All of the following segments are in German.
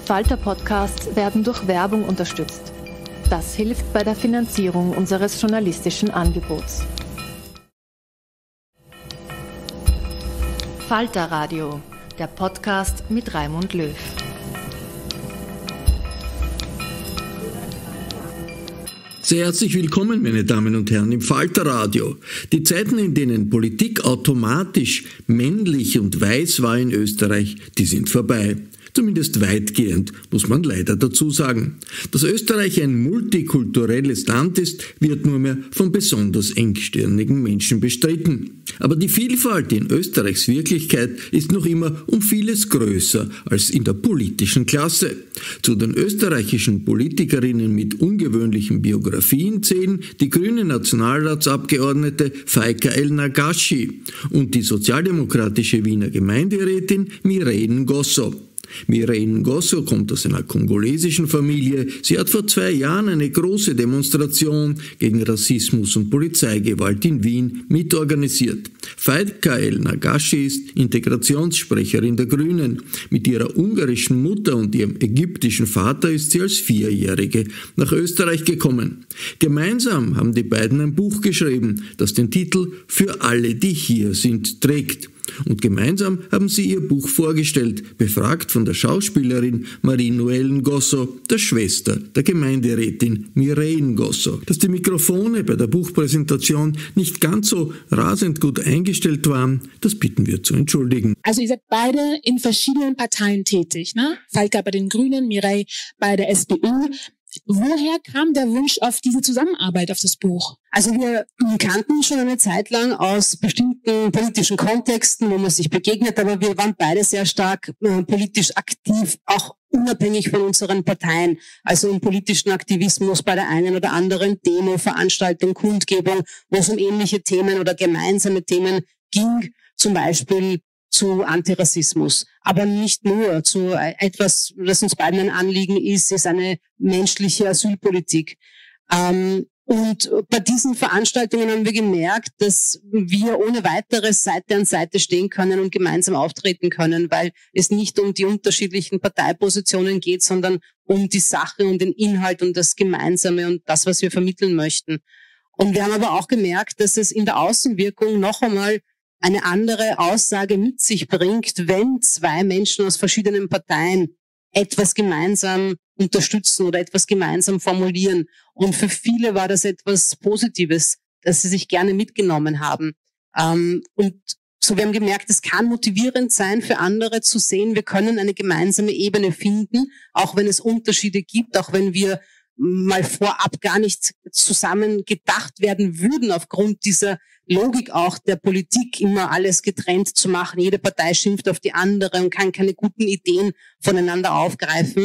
Falter-Podcasts werden durch Werbung unterstützt. Das hilft bei der Finanzierung unseres journalistischen Angebots. Falter Radio, der Podcast mit Raimund Löw. Sehr herzlich willkommen, meine Damen und Herren, im Falter Radio. Die Zeiten, in denen Politik automatisch männlich und weiß war in Österreich, die sind vorbei. Zumindest weitgehend, muss man leider dazu sagen. Dass Österreich ein multikulturelles Land ist, wird nur mehr von besonders engstirnigen Menschen bestritten. Aber die Vielfalt in Österreichs Wirklichkeit ist noch immer um vieles größer als in der politischen Klasse. Zu den österreichischen Politikerinnen mit ungewöhnlichen Biografien zählen die grüne Nationalratsabgeordnete Faika El-Nagashi und die sozialdemokratische Wiener Gemeinderätin Mireille Ngosso. Mireille Ngosso kommt aus einer kongolesischen Familie. Sie hat vor 2 Jahren eine große Demonstration gegen Rassismus und Polizeigewalt in Wien mitorganisiert. Faika El-Nagashi ist Integrationssprecherin der Grünen. Mit ihrer ungarischen Mutter und ihrem ägyptischen Vater ist sie als 4-Jährige nach Österreich gekommen. Gemeinsam haben die beiden ein Buch geschrieben, das den Titel »Für alle, die hier sind« trägt. Und gemeinsam haben sie ihr Buch vorgestellt, befragt von der Schauspielerin Marie-Noëlle Ngosso, der Schwester der Gemeinderätin Mireille Ngosso. Dass die Mikrofone bei der Buchpräsentation nicht ganz so rasend gut eingestellt waren, das bitten wir zu entschuldigen. Also ihr seid beide in verschiedenen Parteien tätig, ne? Faika bei den Grünen, Mireille bei der SPÖ. Woher kam der Wunsch auf diese Zusammenarbeit, auf das Buch? Also wir kannten uns schon eine Zeit lang aus bestimmten politischen Kontexten, wo man sich begegnet, aber wir waren beide sehr stark politisch aktiv, auch unabhängig von unseren Parteien, also im politischen Aktivismus bei der einen oder anderen Demo, Veranstaltung, Kundgebung, wo es um ähnliche Themen oder gemeinsame Themen ging, zum Beispiel zu Antirassismus, aber nicht nur. Zu etwas, das uns beiden ein Anliegen ist eine menschliche Asylpolitik. Und bei diesen Veranstaltungen haben wir gemerkt, dass wir ohne weiteres Seite an Seite stehen können und gemeinsam auftreten können, weil es nicht um die unterschiedlichen Parteipositionen geht, sondern um die Sache und den Inhalt und das Gemeinsame und das, was wir vermitteln möchten. Und wir haben aber auch gemerkt, dass es in der Außenwirkung noch einmal eine andere Aussage mit sich bringt, wenn 2 Menschen aus verschiedenen Parteien etwas gemeinsam unterstützen oder etwas gemeinsam formulieren. Und für viele war das etwas Positives, dass sie sich gerne mitgenommen haben. Und so wir haben gemerkt, es kann motivierend sein für andere zu sehen, wir können eine gemeinsame Ebene finden, auch wenn es Unterschiede gibt, auch wenn wir mal vorab gar nicht zusammen gedacht werden würden, aufgrund dieser Logik auch der Politik, immer alles getrennt zu machen. Jede Partei schimpft auf die andere und kann keine guten Ideen voneinander aufgreifen.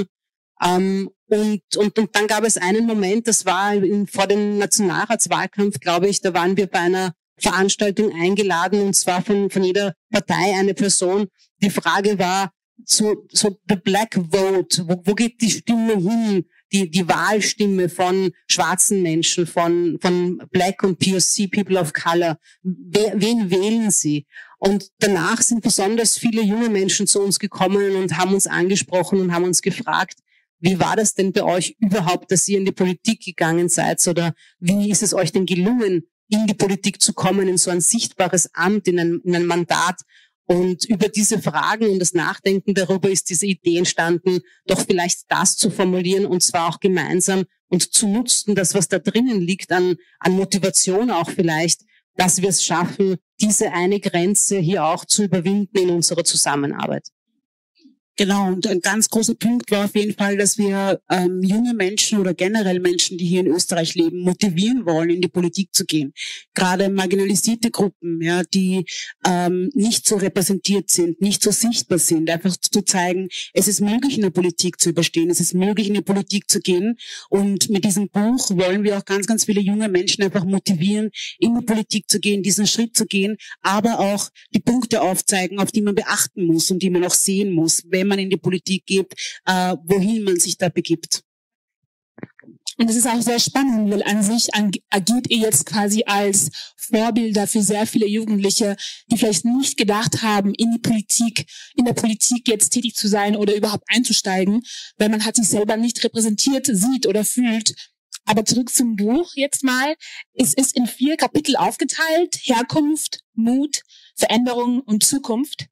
Und dann gab es einen Moment, das war vor dem Nationalratswahlkampf, glaube ich, da waren wir bei einer Veranstaltung eingeladen, und zwar von jeder Partei eine Person. Die Frage war, so the black vote, wo geht die Stimme hin? Die Wahlstimme von schwarzen Menschen, von Black und POC, People of Color. Wen wählen sie? Und danach sind besonders viele junge Menschen zu uns gekommen und haben uns angesprochen und haben uns gefragt, wie war das denn bei euch überhaupt, dass ihr in die Politik gegangen seid? Oder wie ist es euch denn gelungen, in die Politik zu kommen, in so ein sichtbares Amt, in ein Mandat? Und über diese Fragen und das Nachdenken darüber ist diese Idee entstanden, doch vielleicht das zu formulieren und zwar auch gemeinsam und zu nutzen, das, was da drinnen liegt an Motivation auch vielleicht, dass wir es schaffen, diese eine Grenze hier auch zu überwinden in unserer Zusammenarbeit. Genau, und ein ganz großer Punkt war auf jeden Fall, dass wir junge Menschen oder generell Menschen, die hier in Österreich leben, motivieren wollen, in die Politik zu gehen. Gerade marginalisierte Gruppen, ja, die nicht so repräsentiert sind, nicht so sichtbar sind, einfach zu zeigen, es ist möglich, in der Politik zu überstehen, es ist möglich, in die Politik zu gehen. Und mit diesem Buch wollen wir auch ganz, ganz viele junge Menschen einfach motivieren, in die Politik zu gehen, diesen Schritt zu gehen, aber auch die Punkte aufzeigen, auf die man beachten muss und die man auch sehen muss, wenn man in die Politik geht, wohin man sich da begibt. Und das ist auch sehr spannend, weil an sich agiert ihr jetzt quasi als Vorbilder für sehr viele Jugendliche, die vielleicht nicht gedacht haben, in der Politik jetzt tätig zu sein oder überhaupt einzusteigen, weil man hat sich selber nicht repräsentiert, sieht oder fühlt. Aber zurück zum Buch jetzt mal. Es ist in 4 Kapitel aufgeteilt: Herkunft, Mut, Veränderung und Zukunft.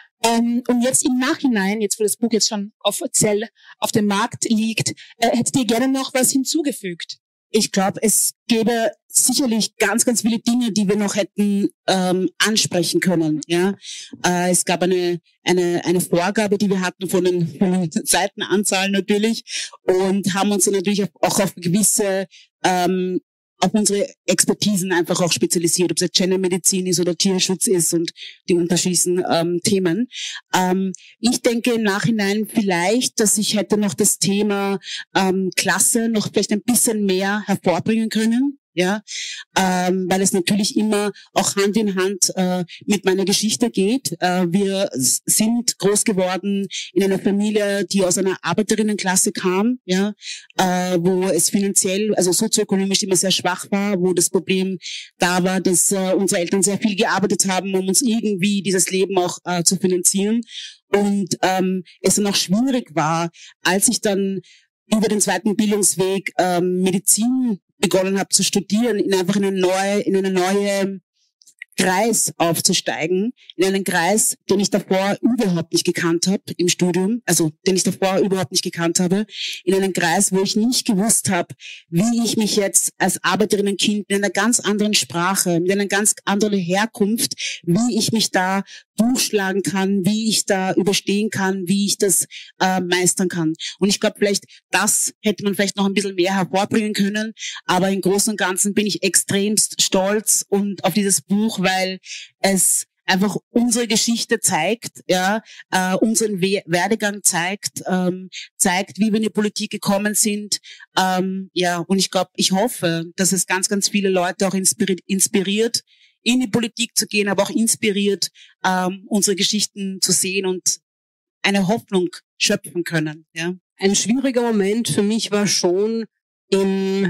Und jetzt im Nachhinein, jetzt wo das Buch jetzt schon offiziell auf dem Markt liegt, hättet ihr gerne noch was hinzugefügt? Ich glaube, es gäbe sicherlich ganz, ganz viele Dinge, die wir noch hätten ansprechen können. Ja, es gab eine Vorgabe, die wir hatten von den Seitenanzahlen natürlich, und haben uns dann natürlich auch auf gewisse auf unsere Expertisen einfach auch spezialisiert, ob es jetzt Gendermedizin ist oder Tierschutz ist und die unterschiedlichen Themen. Ich denke im Nachhinein vielleicht, dass ich hätte noch das Thema Klasse noch vielleicht ein bisschen mehr hervorbringen können. Ja, weil es natürlich immer auch Hand in Hand mit meiner Geschichte geht. Wir sind groß geworden in einer Familie, die aus einer Arbeiterinnenklasse kam, ja, wo es finanziell, also sozioökonomisch immer sehr schwach war, wo das Problem da war, dass unsere Eltern sehr viel gearbeitet haben, um uns irgendwie dieses Leben auch zu finanzieren. Und es dann auch schwierig war, als ich dann über den zweiten Bildungsweg Medizin begonnen habe zu studieren, in einen neuen Kreis aufzusteigen, in einen Kreis, den ich davor überhaupt nicht gekannt habe im Studium, also den ich davor überhaupt nicht gekannt habe, in einen Kreis, wo ich nicht gewusst habe, wie ich mich jetzt als Arbeiterinnenkind mit einer ganz anderen Sprache, mit einer ganz anderen Herkunft, wie ich mich da durchschlagen kann, wie ich da überstehen kann, wie ich das meistern kann. Und ich glaube, vielleicht das hätte man vielleicht noch ein bisschen mehr hervorbringen können, aber im Großen und Ganzen bin ich extremst stolz und auf dieses Buch, weil es einfach unsere Geschichte zeigt, ja, unseren Werdegang zeigt, wie wir in die Politik gekommen sind, ja, und ich hoffe, dass es ganz, ganz viele Leute auch inspiriert, in die Politik zu gehen, aber auch inspiriert, unsere Geschichten zu sehen und eine Hoffnung schöpfen können, ja. Ein schwieriger Moment für mich war schon im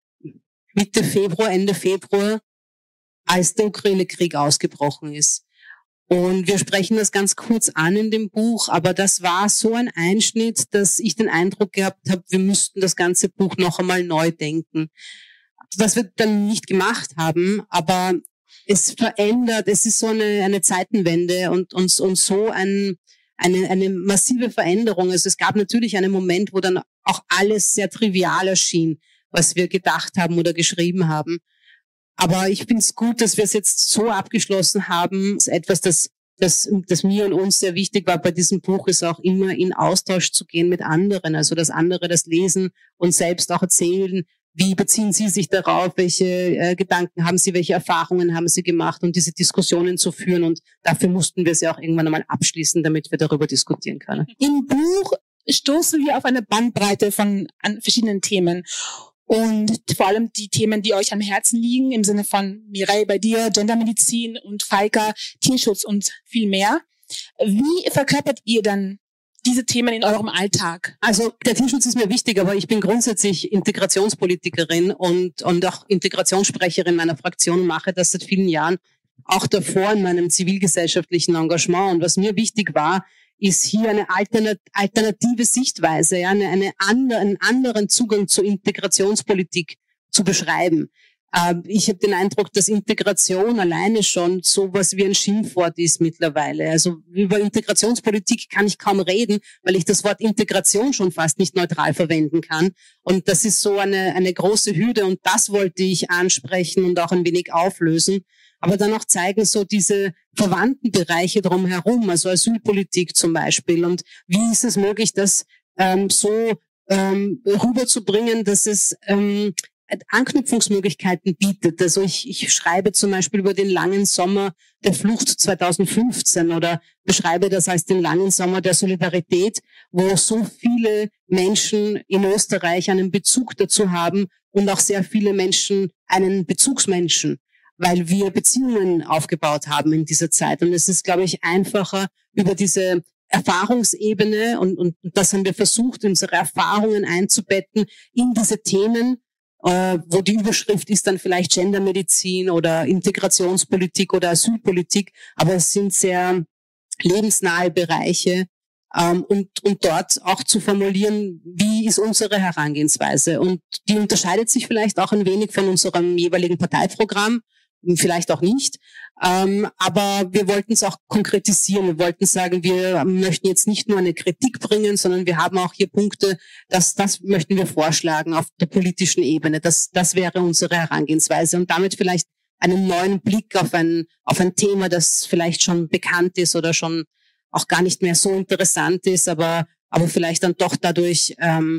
Mitte Februar, Ende Februar, als der Ukraine-Krieg ausgebrochen ist. Und wir sprechen das ganz kurz an in dem Buch, aber das war so ein Einschnitt, dass ich den Eindruck gehabt habe, wir müssten das ganze Buch noch einmal neu denken. Was wir dann nicht gemacht haben, aber es verändert, es ist so eine Zeitenwende und so eine massive Veränderung. Also es gab natürlich einen Moment, wo dann auch alles sehr trivial erschien, was wir gedacht haben oder geschrieben haben. Aber ich finde es gut, dass wir es jetzt so abgeschlossen haben. Das ist etwas, das mir und uns sehr wichtig war bei diesem Buch, ist auch immer in Austausch zu gehen mit anderen. Also dass andere das lesen und selbst auch erzählen, wie beziehen sie sich darauf, welche Gedanken haben sie, welche Erfahrungen haben sie gemacht und diese Diskussionen zu führen. Und dafür mussten wir sie auch irgendwann einmal abschließen, damit wir darüber diskutieren können. Im Buch stoßen wir auf eine Bandbreite an verschiedenen Themen. Und vor allem die Themen, die euch am Herzen liegen, im Sinne von Mireille bei dir, Gendermedizin und Faika, Tierschutz und viel mehr. Wie verkörpert ihr dann diese Themen in eurem Alltag? Also der Tierschutz ist mir wichtig, aber ich bin grundsätzlich Integrationspolitikerin und auch Integrationssprecherin meiner Fraktion und mache das seit vielen Jahren, auch davor in meinem zivilgesellschaftlichen Engagement. Und was mir wichtig war, ist hier eine alternative Sichtweise, ja, einen anderen Zugang zur Integrationspolitik zu beschreiben. Ich habe den Eindruck, dass Integration alleine schon sowas wie ein Schimpfwort ist mittlerweile. Also über Integrationspolitik kann ich kaum reden, weil ich das Wort Integration schon fast nicht neutral verwenden kann. Und das ist so eine große Hürde und das wollte ich ansprechen und auch ein wenig auflösen. Aber dann auch zeigen so diese verwandten Bereiche drumherum, also Asylpolitik zum Beispiel. Und wie ist es möglich, das so rüberzubringen, dass es Anknüpfungsmöglichkeiten bietet. Also ich schreibe zum Beispiel über den langen Sommer der Flucht 2015 oder beschreibe das als den langen Sommer der Solidarität, wo so viele Menschen in Österreich einen Bezug dazu haben und auch sehr viele Menschen einen Bezugsmenschen, weil wir Beziehungen aufgebaut haben in dieser Zeit. Und es ist, glaube ich, einfacher, über diese Erfahrungsebene und das haben wir versucht, unsere Erfahrungen einzubetten in diese Themen, wo die Überschrift ist dann vielleicht Gendermedizin oder Integrationspolitik oder Asylpolitik, aber es sind sehr lebensnahe Bereiche, und dort auch zu formulieren, wie ist unsere Herangehensweise. Und die unterscheidet sich vielleicht auch ein wenig von unserem jeweiligen Parteiprogramm, vielleicht auch nicht. Aber wir wollten es auch konkretisieren. Wir wollten sagen, wir möchten jetzt nicht nur eine Kritik bringen, sondern wir haben auch hier Punkte, das möchten wir vorschlagen auf der politischen Ebene. Das wäre unsere Herangehensweise. Und damit vielleicht einen neuen Blick auf ein Thema, das vielleicht schon bekannt ist oder schon auch gar nicht mehr so interessant ist, aber vielleicht dann doch dadurch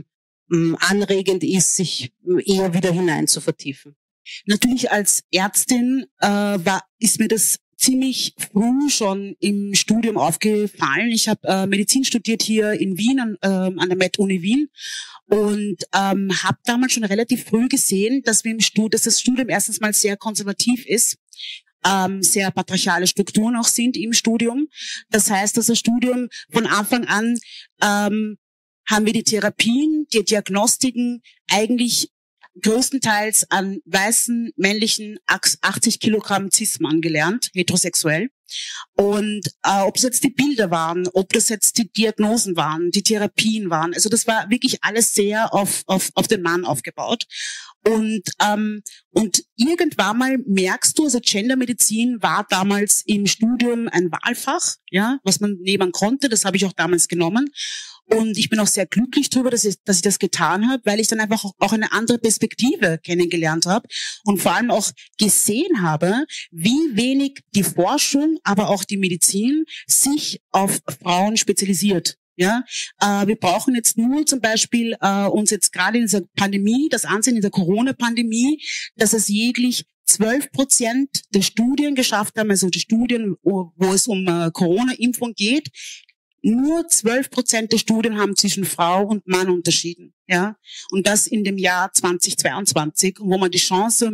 anregend ist, sich eher wieder hinein zu vertiefen. Natürlich als Ärztin ist mir das ziemlich früh schon im Studium aufgefallen. Ich habe Medizin studiert hier in Wien an der Med-Uni Wien und habe damals schon relativ früh gesehen, dass das Studium erstens mal sehr konservativ ist. Sehr patriarchale Strukturen auch sind im Studium. Das heißt, dass das Studium von Anfang an haben wir die Therapien, die Diagnostiken eigentlich größtenteils an weißen, männlichen 80 Kilogramm Cis-Mann gelernt, heterosexuell. Und ob es jetzt die Bilder waren, ob das jetzt die Diagnosen waren, die Therapien waren, also das war wirklich alles sehr auf den Mann aufgebaut. Und irgendwann mal merkst du, also Gendermedizin war damals im Studium ein Wahlfach, ja, was man nehmen konnte, das habe ich auch damals genommen. Und ich bin auch sehr glücklich darüber, dass ich das getan habe, weil ich dann einfach auch eine andere Perspektive kennengelernt habe und vor allem auch gesehen habe, wie wenig die Forschung, aber auch die Medizin sich auf Frauen spezialisiert. Ja, wir brauchen jetzt nur zum Beispiel uns jetzt gerade in dieser Pandemie, das ansehen in der Corona-Pandemie, dass es jeglich 12% der Studien geschafft haben, also die Studien, wo es um Corona-Impfung geht, nur 12% der Studien haben zwischen Frau und Mann unterschieden, ja. Und das in dem Jahr 2022, wo man die Chance,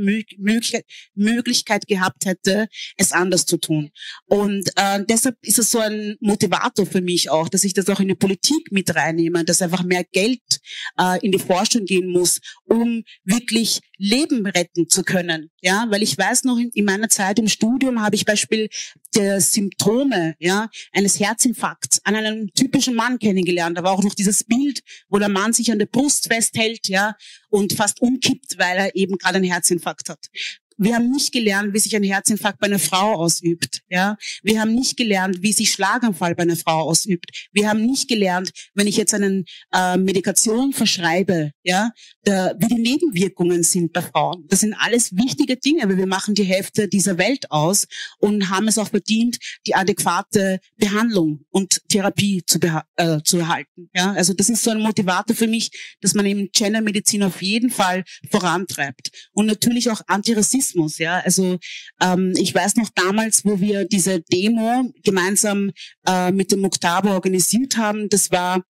Möglichkeit gehabt hätte, es anders zu tun. Und deshalb ist es so ein Motivator für mich auch, dass ich das auch in die Politik mit reinnehme, dass einfach mehr Geld in die Forschung gehen muss, um wirklich Leben retten zu können, ja. Weil ich weiß noch, in meiner Zeit im Studium habe ich Beispiel der Symptome, ja, eines Herzinfarkts an einem typischen Mann kennengelernt. Da war auch noch dieses Bild, wo der Mann sich an der Brust festhält, ja, und fast umkippt, weil er eben gerade einen Herzinfarkt hat. Wir haben nicht gelernt, wie sich ein Herzinfarkt bei einer Frau ausübt. Ja, wir haben nicht gelernt, wie sich Schlaganfall bei einer Frau ausübt. Wir haben nicht gelernt, wenn ich jetzt eine Medikation verschreibe, ja, wie die Nebenwirkungen sind bei Frauen. Das sind alles wichtige Dinge, weil wir machen die Hälfte dieser Welt aus und haben es auch verdient, die adäquate Behandlung und Therapie zu erhalten. Ja, also das ist so ein Motivator für mich, dass man eben Gendermedizin auf jeden Fall vorantreibt und natürlich auch Antirassismus. Ja, also ich weiß noch damals, wo wir diese Demo gemeinsam mit dem Muktaba organisiert haben, das war,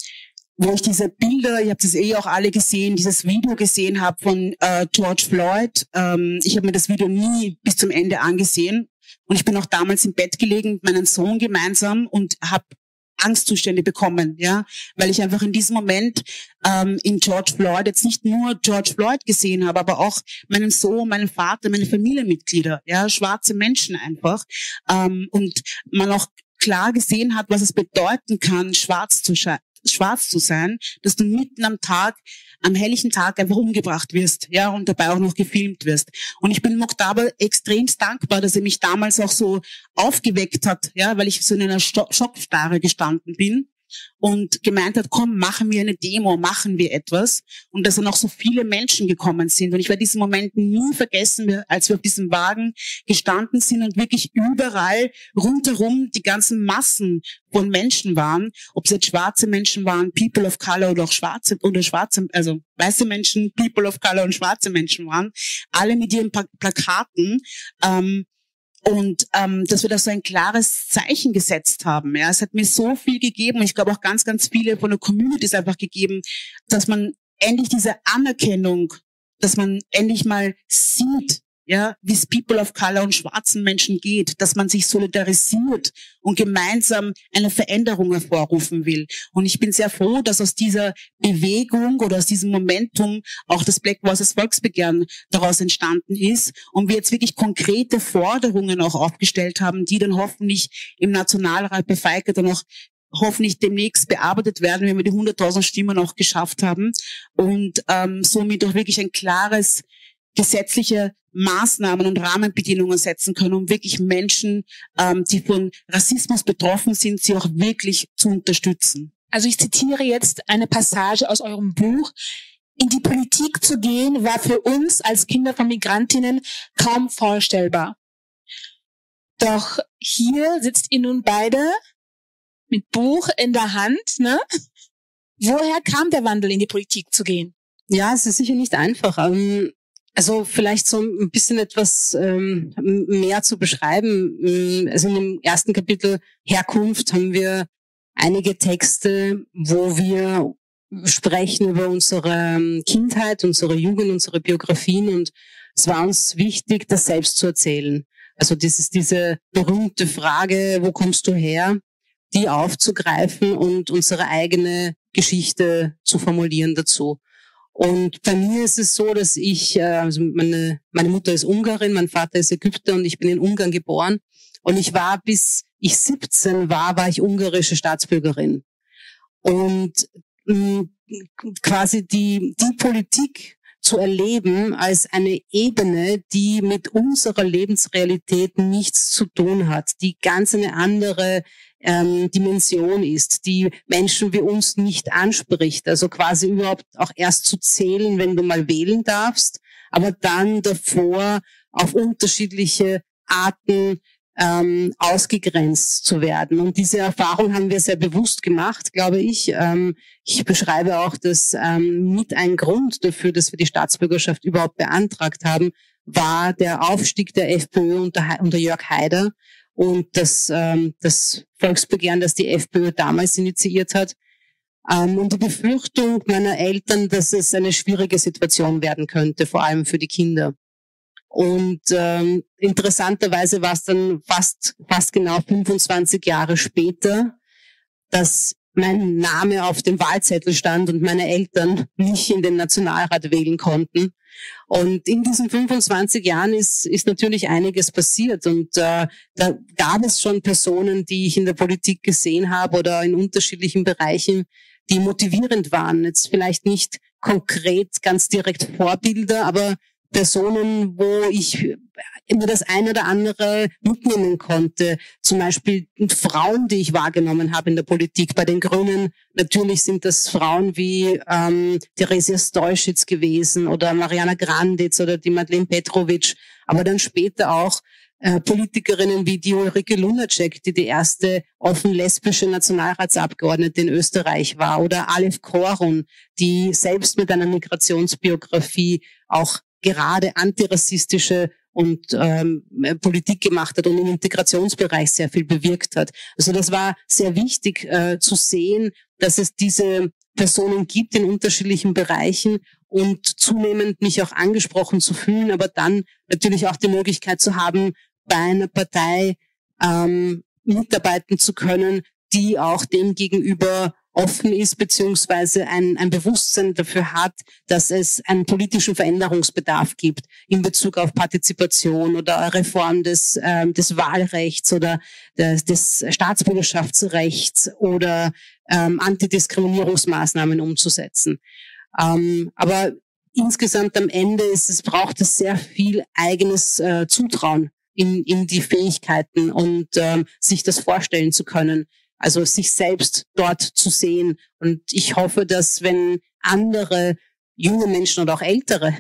wo ich diese Bilder, ihr habt es auch alle gesehen, dieses Video gesehen habe von George Floyd. Ich habe mir das Video nie bis zum Ende angesehen und ich bin auch damals im Bett gelegen mit meinem Sohn gemeinsam und habe Angstzustände bekommen, ja, weil ich einfach in diesem Moment in George Floyd jetzt nicht nur George Floyd gesehen habe, aber auch meinen Sohn, meinen Vater, meine Familienmitglieder, ja, schwarze Menschen einfach, und man auch klar gesehen hat, was es bedeuten kann, schwarz zu sein, dass du mitten am helllichen Tag einfach umgebracht wirst, ja, und dabei auch noch gefilmt wirst. Und ich bin Muktaba extremst dankbar, dass er mich damals auch so aufgeweckt hat, ja, weil ich so in einer Schockstarre gestanden bin und gemeint hat, komm, machen wir eine Demo, machen wir etwas. Und dass dann auch so viele Menschen gekommen sind. Und ich werde diesen Moment nie vergessen, als wir auf diesem Wagen gestanden sind und wirklich überall rundherum die ganzen Massen von Menschen waren, ob es jetzt schwarze Menschen waren, People of Color oder auch also weiße Menschen, People of Color und schwarze Menschen waren, alle mit ihren Plakaten, und dass wir da so ein klares Zeichen gesetzt haben. Ja, es hat mir so viel gegeben und ich glaube auch ganz, ganz viele von der Community ist einfach gegeben, dass man endlich diese Anerkennung, dass man endlich mal sieht, ja, wie es People of Color und schwarzen Menschen geht, dass man sich solidarisiert und gemeinsam eine Veränderung hervorrufen will. Und ich bin sehr froh, dass aus dieser Bewegung oder aus diesem Momentum auch das Black Voices Volksbegehren daraus entstanden ist und wir jetzt wirklich konkrete Forderungen auch aufgestellt haben, die dann hoffentlich im Nationalrat bei FEICA dann auch hoffentlich demnächst bearbeitet werden, wenn wir die 100.000 Stimmen auch geschafft haben und somit auch wirklich ein klares gesetzliche Maßnahmen und Rahmenbedingungen setzen können, um wirklich Menschen, die von Rassismus betroffen sind, sie auch wirklich zu unterstützen. Also ich zitiere jetzt eine Passage aus eurem Buch. In die Politik zu gehen, war für uns als Kinder von Migrantinnen kaum vorstellbar. Doch hier sitzt ihr nun beide mit Buch in der Hand, ne? Woher kam der Wandel, in die Politik zu gehen? Ja, es ist sicher nicht einfach. Also vielleicht so ein bisschen etwas mehr zu beschreiben. Also in dem ersten Kapitel Herkunft haben wir einige Texte, wo wir sprechen über unsere Kindheit, unsere Jugend, unsere Biografien und es war uns wichtig, das selbst zu erzählen. Also diese berühmte Frage, wo kommst du her, die aufzugreifen und unsere eigene Geschichte zu formulieren dazu. Und bei mir ist es so, dass also meine Mutter ist Ungarin, mein Vater ist Ägypter und ich bin in Ungarn geboren. Und ich war, bis ich 17 war ich ungarische Staatsbürgerin. Und quasi die Politik zu erleben als eine Ebene, die mit unserer Lebensrealität nichts zu tun hat, die ganz eine andere Dimension ist, die Menschen wie uns nicht anspricht. Also quasi überhaupt auch erst zu zählen, wenn du mal wählen darfst, aber dann davor auf unterschiedliche Arten ausgegrenzt zu werden. Und diese Erfahrung haben wir sehr bewusst gemacht, glaube ich. Ich beschreibe auch, dass mit ein Grund dafür, dass wir die Staatsbürgerschaft überhaupt beantragt haben, war der Aufstieg der FPÖ unter Jörg Haider und das Volksbegehren, das die FPÖ damals initiiert hat. Und die Befürchtung meiner Eltern, dass es eine schwierige Situation werden könnte, vor allem für die Kinder. Und interessanterweise war es dann fast genau 25 Jahre später, dass mein Name auf dem Wahlzettel stand und meine Eltern mich in den Nationalrat wählen konnten. Und in diesen 25 Jahren ist natürlich einiges passiert. Und da gab es schon Personen, die ich in der Politik gesehen habe oder in unterschiedlichen Bereichen, die motivierend waren. Jetzt vielleicht nicht konkret ganz direkt Vorbilder, aber Personen, wo ich immer das eine oder andere mitnehmen konnte. Zum Beispiel Frauen, die ich wahrgenommen habe in der Politik. Bei den Grünen natürlich sind das Frauen wie Theresia Stolschitz gewesen oder Mariana Granditz oder die Madeleine Petrovic. Aber dann später auch Politikerinnen wie die Ulrike Lunacek, die erste offen lesbische Nationalratsabgeordnete in Österreich war. Oder Aleph Korun, die selbst mit einer Migrationsbiografie auch gerade antirassistische und Politik gemacht hat und im Integrationsbereich sehr viel bewirkt hat. Also das war sehr wichtig zu sehen, dass es diese Personen gibt in unterschiedlichen Bereichen und zunehmend mich auch angesprochen zu fühlen, aber dann natürlich auch die Möglichkeit zu haben, bei einer Partei mitarbeiten zu können, die auch dem gegenüber offen ist, beziehungsweise ein Bewusstsein dafür hat, dass es einen politischen Veränderungsbedarf gibt in Bezug auf Partizipation oder Reform des Wahlrechts oder des Staatsbürgerschaftsrechts oder Antidiskriminierungsmaßnahmen umzusetzen. Aber insgesamt am Ende braucht es sehr viel eigenes Zutrauen in die Fähigkeiten und sich das vorstellen zu können. Also sich selbst dort zu sehen. Und ich hoffe, dass wenn andere junge Menschen oder auch ältere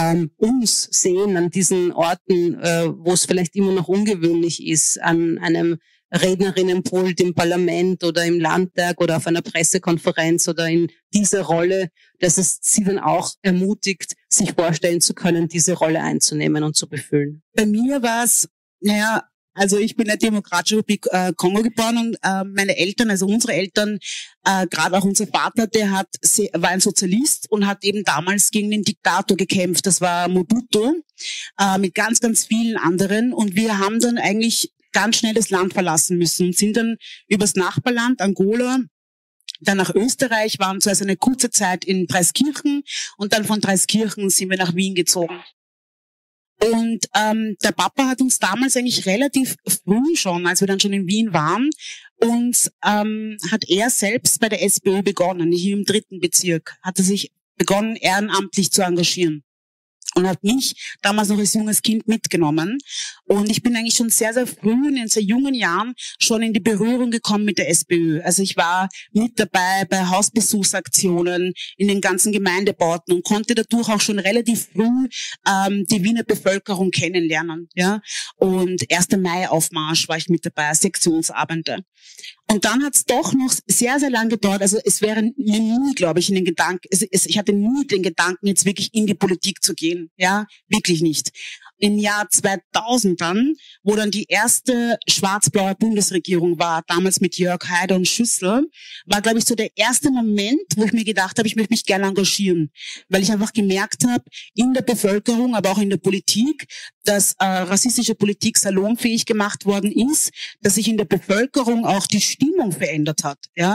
uns sehen an diesen Orten, wo es vielleicht immer noch ungewöhnlich ist, an einem Rednerinnenpult im Parlament oder im Landtag oder auf einer Pressekonferenz oder in dieser Rolle, dass es sie dann auch ermutigt, sich vorstellen zu können, diese Rolle einzunehmen und zu befüllen. Bei mir war es, Also ich bin in der Demokratischen Republik Kongo geboren und meine Eltern, also unsere Eltern, gerade auch unser Vater, war ein Sozialist und hat eben damals gegen den Diktator gekämpft. Das war Mobutu, mit ganz, ganz vielen anderen. Und wir haben dann eigentlich ganz schnell das Land verlassen müssen und sind dann übers Nachbarland Angola dann nach Österreich, waren zuerst eine kurze Zeit in Dreiskirchen und dann von Dreiskirchen sind wir nach Wien gezogen. Und der Papa hat uns damals eigentlich relativ früh schon, als wir dann schon in Wien waren, hat er selbst bei der SPÖ begonnen, hier im 3. Bezirk, hat er sich begonnen, ehrenamtlich zu engagieren. Und hat mich damals noch als junges Kind mitgenommen. Und ich bin eigentlich schon sehr, sehr früh, in sehr jungen Jahren, schon in die Berührung gekommen mit der SPÖ. Also ich war mit dabei bei Hausbesuchsaktionen in den ganzen Gemeindebauten und konnte dadurch auch schon relativ früh die Wiener Bevölkerung kennenlernen. Ja. Und 1. Mai-Aufmarsch war ich mit dabei, Sektionsabende. Und dann hat es doch noch sehr, sehr lang gedauert. Also es wäre mir nie, glaube ich, in den Gedanken, ich hatte nie den Gedanken, jetzt wirklich in die Politik zu gehen. Ja, wirklich nicht. Im Jahr 2000 dann, wo dann die erste schwarz-blaue Bundesregierung war, damals mit Jörg Haider und Schüssel, war, glaube ich, so der erste Moment, wo ich mir gedacht habe, ich möchte mich gerne engagieren. Weil ich einfach gemerkt habe, in der Bevölkerung, aber auch in der Politik, dass rassistische Politik salonfähig gemacht worden ist, dass sich in der Bevölkerung auch die Stimmung verändert hat. Ja.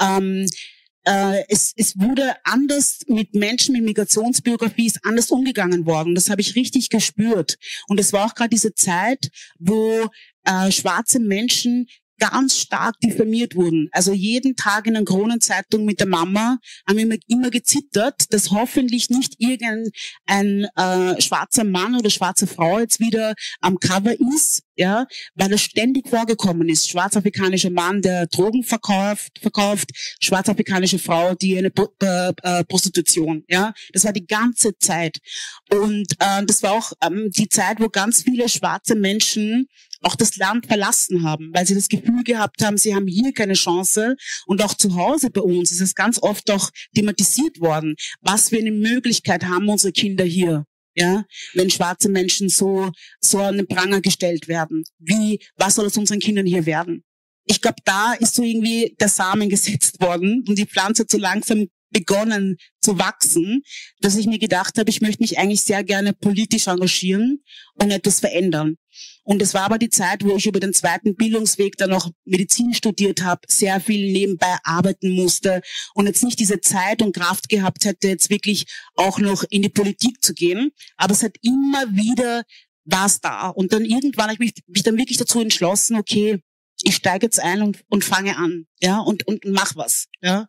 Es wurde anders mit Menschen mit Migrationsbiografie ist anders umgegangen worden. Das habe ich richtig gespürt. Und es war auch gerade diese Zeit, wo schwarze Menschen ganz stark diffamiert wurden. Also jeden Tag in der Kronenzeitung mit der Mama haben wir immer gezittert, dass hoffentlich nicht irgendein schwarzer Mann oder schwarze Frau jetzt wieder am Cover ist, ja, weil das ständig vorgekommen ist. Schwarzafrikanischer Mann, der Drogen verkauft, schwarzafrikanische Frau, die eine Prostitution, ja. Das war die ganze Zeit. Und das war auch die Zeit, wo ganz viele schwarze Menschen auch das Land verlassen haben, weil sie das Gefühl gehabt haben, sie haben hier keine Chance. Und auch zu Hause bei uns ist es ganz oft auch thematisiert worden, was für eine Möglichkeit haben unsere Kinder hier, ja, wenn schwarze Menschen so an den Pranger gestellt werden. Was soll aus unseren Kindern hier werden? Ich glaube, da ist so irgendwie der Samen gesetzt worden und die Pflanze so langsam begonnen zu wachsen, dass ich mir gedacht habe, ich möchte mich eigentlich sehr gerne politisch engagieren und etwas verändern. Und es war aber die Zeit, wo ich über den zweiten Bildungsweg dann noch Medizin studiert habe, sehr viel nebenbei arbeiten musste und jetzt nicht diese Zeit und Kraft gehabt hätte, jetzt wirklich auch noch in die Politik zu gehen. Aber es hat immer wieder was da. Und dann irgendwann habe ich mich dann wirklich dazu entschlossen, okay, ich steige jetzt ein und fange an, ja, und mach was, ja.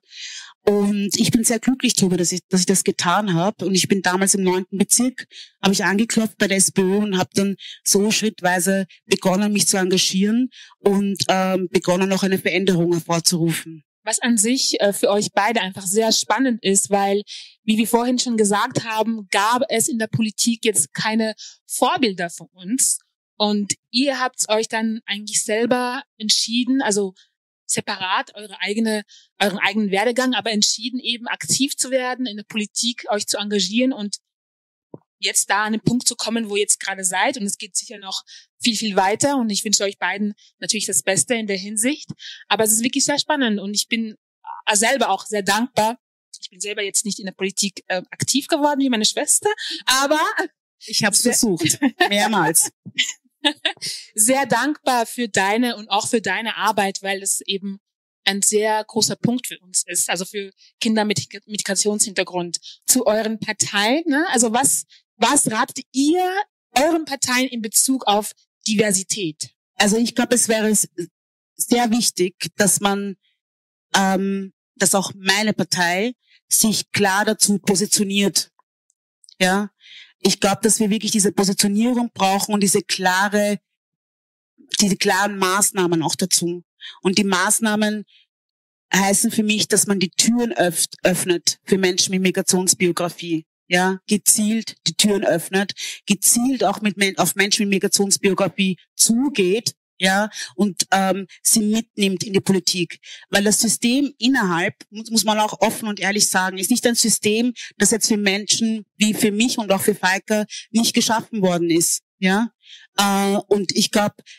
Und ich bin sehr glücklich darüber, dass ich das getan habe. Und ich bin damals im 9. Bezirk, habe ich angeklopft bei der SPÖ und habe dann so schrittweise begonnen, mich zu engagieren und begonnen, auch eine Veränderung hervorzurufen. Was an sich für euch beide einfach sehr spannend ist, weil, wie wir vorhin schon gesagt haben, gab es in der Politik jetzt keine Vorbilder von uns. Und ihr habt euch dann eigentlich selber entschieden, also separat euren eigenen Werdegang, aber entschieden eben aktiv zu werden, in der Politik euch zu engagieren und jetzt da an den Punkt zu kommen, wo ihr jetzt gerade seid. Und es geht sicher noch viel, viel weiter. Und ich wünsche euch beiden natürlich das Beste in der Hinsicht. Aber es ist wirklich sehr spannend und ich bin selber auch sehr dankbar. Ich bin selber jetzt nicht in der Politik aktiv geworden wie meine Schwester, aber ich habe es versucht, mehrmals. Sehr dankbar für deine und auch für deine Arbeit, weil es eben ein sehr großer Punkt für uns ist, also für Kinder mit Migrationshintergrund. Zu euren Parteien, ne? Also was ratet ihr euren Parteien in Bezug auf Diversität? Also ich glaube, es wäre sehr wichtig, dass dass auch meine Partei sich klar dazu positioniert. Ja, ich glaube, dass wir wirklich diese Positionierung brauchen und diese klaren Maßnahmen auch dazu. Und die Maßnahmen heißen für mich, dass man die Türen öffnet für Menschen mit Migrationsbiografie. Ja, gezielt die Türen öffnet, gezielt auch auf Menschen mit Migrationsbiografie zugeht, ja, und sie mitnimmt in die Politik. Weil das System innerhalb, muss man auch offen und ehrlich sagen, ist nicht ein System, das jetzt für Menschen wie für mich und auch für Falker nicht geschaffen worden ist. Ja, und ich glaube,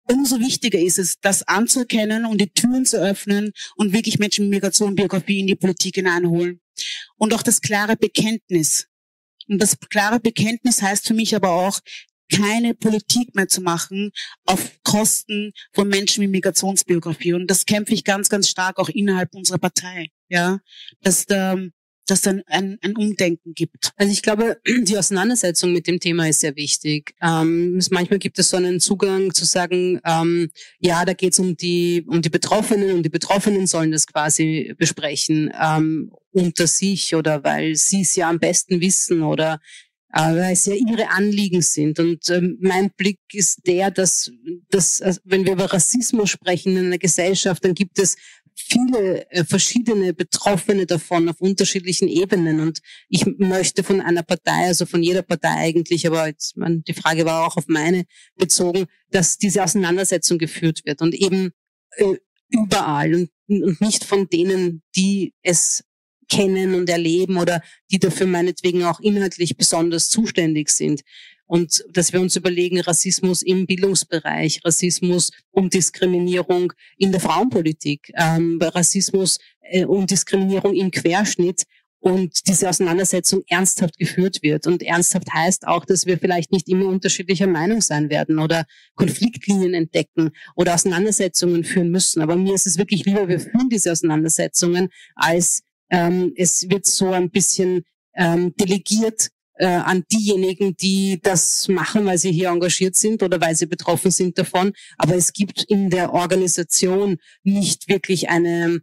umso wichtiger ist es, das anzuerkennen und die Türen zu öffnen und wirklich Menschen mit Migration und Biografie in die Politik hineinholen. Und auch das klare Bekenntnis. Und das klare Bekenntnis heißt für mich aber auch, keine Politik mehr zu machen auf Kosten von Menschen mit Migrationsbiografie. Und das kämpfe ich ganz, ganz stark auch innerhalb unserer Partei, ja, dass dann ein Umdenken gibt. Also ich glaube, die Auseinandersetzung mit dem Thema ist sehr wichtig. Manchmal gibt es so einen Zugang zu sagen, ja, da geht es um die Betroffenen und die Betroffenen sollen das quasi besprechen unter sich oder weil sie es ja am besten wissen oder weil es ja ihre Anliegen sind. Und mein Blick ist der, dass wenn wir über Rassismus sprechen in einer Gesellschaft, dann gibt es viele verschiedene Betroffene davon auf unterschiedlichen Ebenen. Und ich möchte von einer Partei, also von jeder Partei eigentlich, aber jetzt, die Frage war auch auf meine bezogen, dass diese Auseinandersetzung geführt wird und eben überall und nicht von denen, die es kennen und erleben oder die dafür meinetwegen auch inhaltlich besonders zuständig sind. Und dass wir uns überlegen, Rassismus im Bildungsbereich, Rassismus und Diskriminierung in der Frauenpolitik, Rassismus und Diskriminierung im Querschnitt und diese Auseinandersetzung ernsthaft geführt wird. Und ernsthaft heißt auch, dass wir vielleicht nicht immer unterschiedlicher Meinung sein werden oder Konfliktlinien entdecken oder Auseinandersetzungen führen müssen. Aber mir ist es wirklich lieber, wir führen diese Auseinandersetzungen, als es wird so ein bisschen delegiert an diejenigen, die das machen, weil sie hier engagiert sind oder weil sie betroffen sind davon. Aber es gibt in der Organisation nicht wirklich ein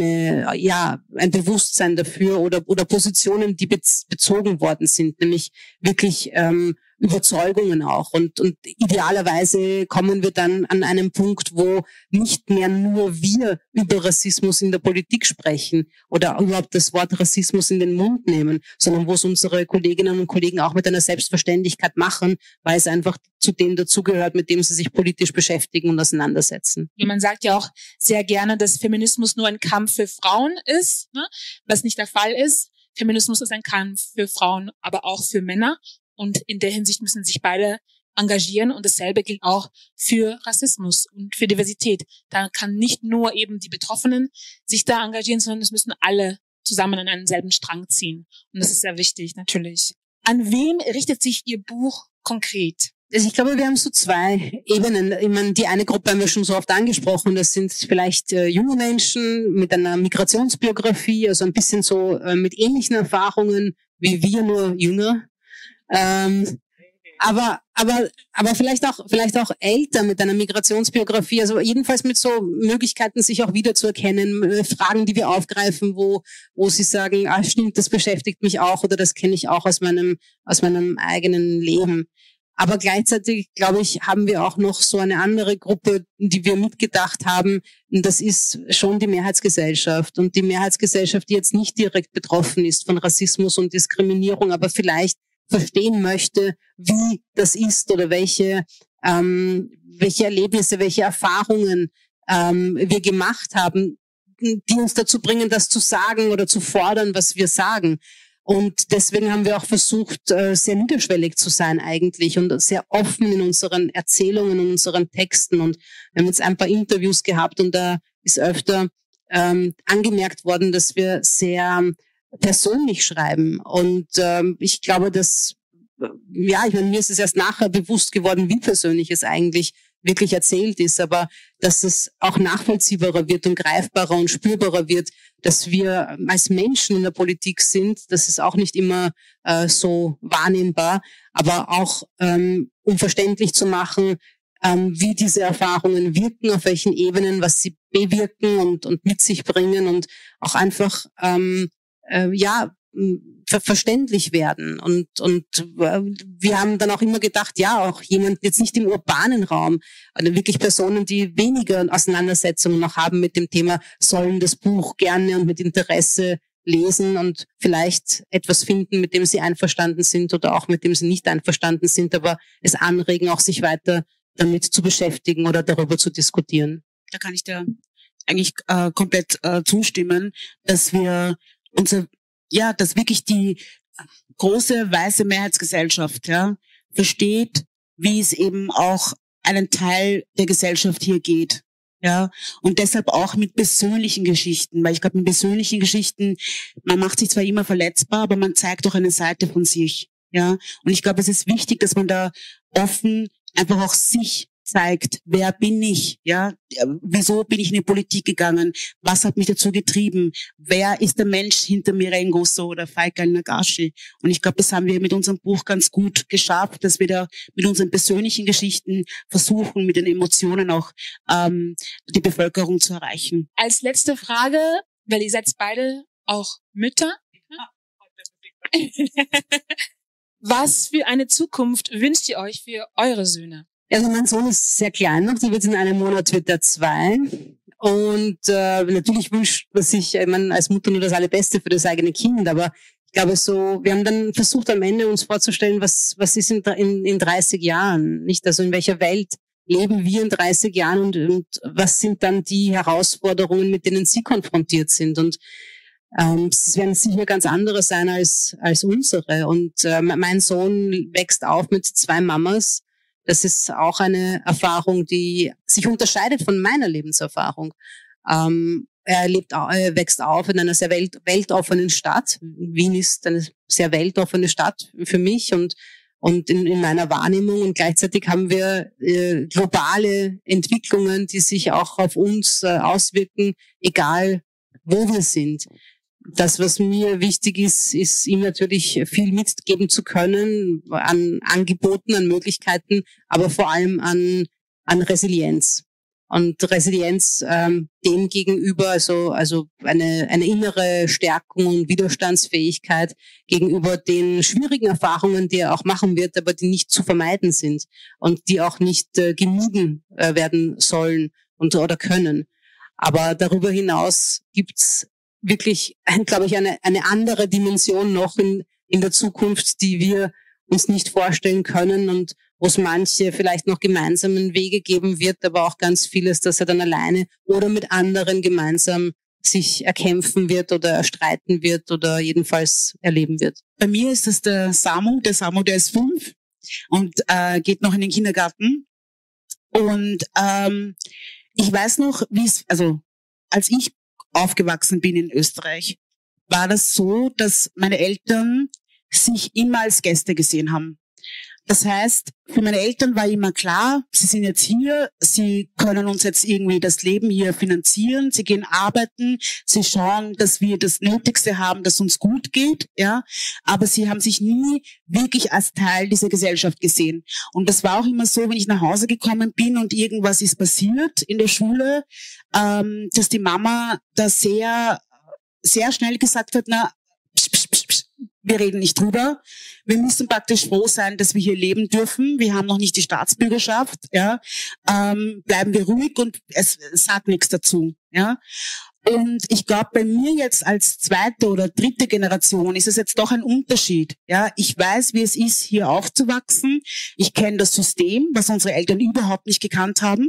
Bewusstsein dafür oder Positionen, die bezogen worden sind, nämlich wirklich Überzeugungen auch. Und idealerweise kommen wir dann an einen Punkt, wo nicht mehr nur wir über Rassismus in der Politik sprechen oder überhaupt das Wort Rassismus in den Mund nehmen, sondern wo es unsere Kolleginnen und Kollegen auch mit einer Selbstverständlichkeit machen, weil es einfach zu dem dazugehört, mit dem sie sich politisch beschäftigen und auseinandersetzen. Man sagt ja auch sehr gerne, dass Feminismus nur ein Kampf für Frauen ist, ne? Was nicht der Fall ist. Feminismus ist ein Kampf für Frauen, aber auch für Männer. Und in der Hinsicht müssen sich beide engagieren. Und dasselbe gilt auch für Rassismus und für Diversität. Da kann nicht nur eben die Betroffenen sich da engagieren, sondern es müssen alle zusammen an einen selben Strang ziehen. Und das ist sehr wichtig, natürlich. An wem richtet sich Ihr Buch konkret? Also ich glaube, wir haben so zwei Ebenen. Ich meine, die eine Gruppe haben wir schon so oft angesprochen. Das sind vielleicht junge Menschen mit einer Migrationsbiografie, also ein bisschen so mit ähnlichen Erfahrungen wie wir, nur jünger. Aber vielleicht auch älter mit einer Migrationsbiografie, also jedenfalls mit so Möglichkeiten, sich auch wiederzuerkennen, Fragen, die wir aufgreifen, wo sie sagen, stimmt, das beschäftigt mich auch oder das kenne ich auch aus meinem eigenen Leben. Aber gleichzeitig, glaube ich, haben wir auch noch so eine andere Gruppe, die wir mitgedacht haben. Und das ist schon die Mehrheitsgesellschaft. Und die Mehrheitsgesellschaft, die jetzt nicht direkt betroffen ist von Rassismus und Diskriminierung, aber vielleicht verstehen möchte, wie das ist oder welche Erlebnisse, welche Erfahrungen wir gemacht haben, die uns dazu bringen, das zu sagen oder zu fordern, was wir sagen. Und deswegen haben wir auch versucht, sehr niederschwellig zu sein eigentlich und sehr offen in unseren Erzählungen und unseren Texten. Und wir haben jetzt ein paar Interviews gehabt und da ist öfter angemerkt worden, dass wir sehr persönlich schreiben. Und ich glaube, dass, ich meine, mir ist es erst nachher bewusst geworden, wie persönlich es eigentlich wirklich erzählt ist, aber dass es auch nachvollziehbarer wird und greifbarer und spürbarer wird, dass wir als Menschen in der Politik sind. Das ist auch nicht immer so wahrnehmbar, aber auch um verständlich zu machen, wie diese Erfahrungen wirken, auf welchen Ebenen, was sie bewirken und mit sich bringen und auch einfach verständlich werden. Und wir haben dann auch immer gedacht, ja, auch jemand jetzt nicht im urbanen Raum, also wirklich Personen, die weniger Auseinandersetzungen noch haben mit dem Thema, sollen das Buch gerne und mit Interesse lesen und vielleicht etwas finden, mit dem sie einverstanden sind oder auch mit dem sie nicht einverstanden sind, aber es anregen, auch sich weiter damit zu beschäftigen oder darüber zu diskutieren. Da kann ich dir eigentlich komplett zustimmen, dass wir dass wirklich die große weiße Mehrheitsgesellschaft versteht, wie es eben auch einen Teil der Gesellschaft hier geht. Ja, und deshalb auch mit persönlichen Geschichten, weil ich glaube, mit persönlichen Geschichten, man macht sich zwar immer verletzbar, aber man zeigt auch eine Seite von sich. Ja, und ich glaube, es ist wichtig, dass man da offen einfach auch sich zeigt, wer bin ich, ja, wieso bin ich in die Politik gegangen, was hat mich dazu getrieben, wer ist der Mensch hinter Mireille Ngusso oder Faik El-Nagashi. Und ich glaube, das haben wir mit unserem Buch ganz gut geschafft, dass wir da mit unseren persönlichen Geschichten versuchen, mit den Emotionen auch die Bevölkerung zu erreichen. Als letzte Frage, weil ihr seid beide auch Mütter. Was für eine Zukunft wünscht ihr euch für eure Söhne? Also mein Sohn ist sehr klein noch, der wird in einem Monat wird er 2. Und natürlich wünscht man sich, ich meine, als Mutter nur das Allerbeste für das eigene Kind, aber ich glaube so, wir haben dann versucht am Ende uns vorzustellen, was ist in 30 Jahren, nicht? Also in welcher Welt leben wir in 30 Jahren und was sind dann die Herausforderungen, mit denen sie konfrontiert sind? Und es werden sicher ganz andere sein als unsere. Und mein Sohn wächst auf mit 2 Mamas. Das ist auch eine Erfahrung, die sich unterscheidet von meiner Lebenserfahrung. Er wächst auf in einer sehr weltoffenen Stadt. Wien ist eine sehr weltoffene Stadt für mich und in meiner Wahrnehmung. Und gleichzeitig haben wir globale Entwicklungen, die sich auch auf uns auswirken, egal wo wir sind. Das, was mir wichtig ist ihm natürlich viel mitgeben zu können an Angeboten, an Möglichkeiten, aber vor allem an Resilienz. Und Resilienz dem gegenüber, also eine innere Stärkung und Widerstandsfähigkeit gegenüber den schwierigen Erfahrungen, die er auch machen wird, aber die nicht zu vermeiden sind und die auch nicht gemieden werden sollen oder können. Aber darüber hinaus gibt's wirklich, glaube ich, eine andere Dimension noch in der Zukunft, die wir uns nicht vorstellen können und wo es manche vielleicht noch gemeinsamen Wege geben wird, aber auch ganz vieles, dass er dann alleine oder mit anderen gemeinsam sich erkämpfen wird oder erstreiten wird oder jedenfalls erleben wird. Bei mir ist es der Samu, der ist 5 und geht noch in den Kindergarten. Und ich weiß noch, als ich aufgewachsen bin in Österreich, war das so, dass meine Eltern sich immer als Gäste gesehen haben. Das heißt, für meine Eltern war immer klar, sie sind jetzt hier, sie können uns jetzt irgendwie das Leben hier finanzieren, sie gehen arbeiten, sie schauen, dass wir das Nötigste haben, dass uns gut geht, ja. Aber sie haben sich nie wirklich als Teil dieser Gesellschaft gesehen. Und das war auch immer so, wenn ich nach Hause gekommen bin und irgendwas ist passiert in der Schule, dass die Mama da sehr, sehr schnell gesagt hat, na, wir reden nicht drüber. Wir müssen praktisch froh sein, dass wir hier leben dürfen. Wir haben noch nicht die Staatsbürgerschaft, ja. Bleiben wir ruhig und es sagt nichts dazu, ja. Und ich glaube, bei mir jetzt als 2. oder 3. Generation ist es jetzt doch ein Unterschied, ja. Ich weiß, wie es ist, hier aufzuwachsen. Ich kenne das System, was unsere Eltern überhaupt nicht gekannt haben.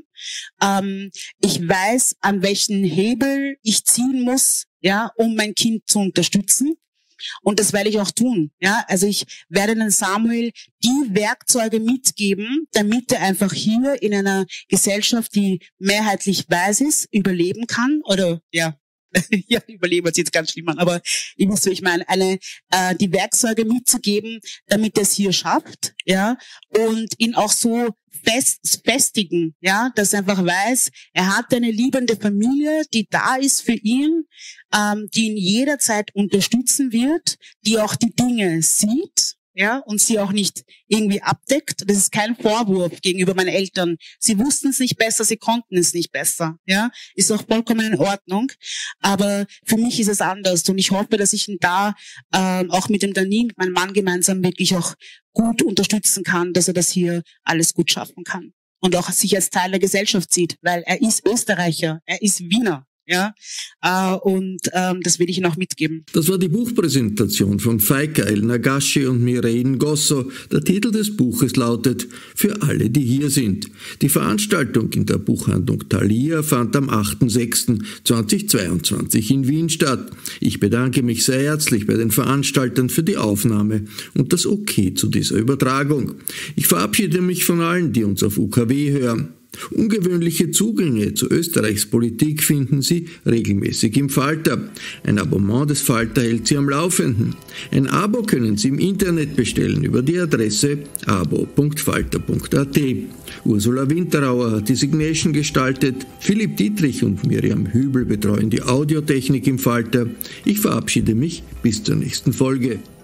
Ich weiß, an welchen Hebel ich ziehen muss, ja, um mein Kind zu unterstützen. Und das werde ich auch tun. Ja, also ich werde den Samuel die Werkzeuge mitgeben, damit er einfach hier in einer Gesellschaft, die mehrheitlich weiß ist, überleben kann oder ja, überleben hört sich jetzt ganz schlimm an, aber ich weiß, ich meine, die Werkzeuge mitzugeben, damit er es hier schafft, ja, und ihn auch so festigen, ja, dass er einfach weiß, er hat eine liebende Familie, die da ist für ihn, die ihn jederzeit unterstützen wird, die auch die Dinge sieht, ja, und sie auch nicht irgendwie abdeckt. Das ist kein Vorwurf gegenüber meinen Eltern. Sie wussten es nicht besser, sie konnten es nicht besser, ja. Ist auch vollkommen in Ordnung. Aber für mich ist es anders und ich hoffe, dass ich ihn da auch mit dem Danin, mit meinem Mann gemeinsam wirklich auch gut unterstützen kann, dass er das hier alles gut schaffen kann. Und auch sich als Teil der Gesellschaft sieht, weil er ist Österreicher, er ist Wiener. Ja, das will ich Ihnen auch mitgeben. Das war die Buchpräsentation von Faika El-Nagashi und Mireille Gosso. Der Titel des Buches lautet »Für alle, die hier sind«. Die Veranstaltung in der Buchhandlung Thalia fand am 8.6.2022 in Wien statt. Ich bedanke mich sehr herzlich bei den Veranstaltern für die Aufnahme und das Okay zu dieser Übertragung. Ich verabschiede mich von allen, die uns auf UKW hören. Ungewöhnliche Zugänge zu Österreichs Politik finden Sie regelmäßig im Falter. Ein Abonnement des Falter hält Sie am Laufenden. Ein Abo können Sie im Internet bestellen über die Adresse abo.falter.at. Ursula Winterauer hat die Signation gestaltet, Philipp Dietrich und Miriam Hübel betreuen die Audiotechnik im Falter. Ich verabschiede mich bis zur nächsten Folge.